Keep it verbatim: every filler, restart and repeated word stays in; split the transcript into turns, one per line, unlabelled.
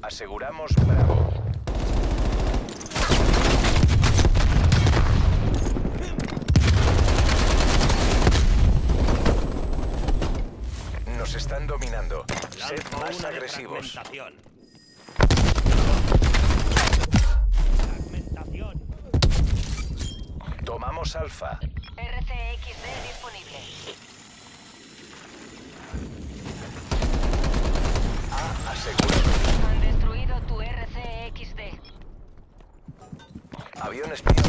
Aseguramos Bravo. Nos están dominando. Sed
Lanzo
más
una de
agresivos.
fragmentación. Fragmentación.
Tomamos Alfa.
R C X D disponible.
A asegurado.
Han destruido tu R C X D.
Avión espía.